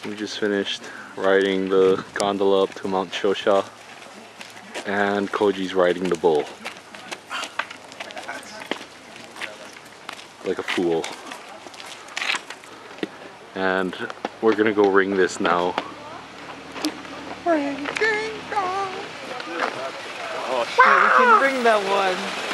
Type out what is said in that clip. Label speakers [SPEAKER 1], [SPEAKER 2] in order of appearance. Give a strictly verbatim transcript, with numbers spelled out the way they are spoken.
[SPEAKER 1] We just finished riding the gondola up to Mount Shosha, and Koji's riding the bull. Like a fool. And we're gonna go ring this now.
[SPEAKER 2] Ring, ding, dong. Oh shit, we can ring that one.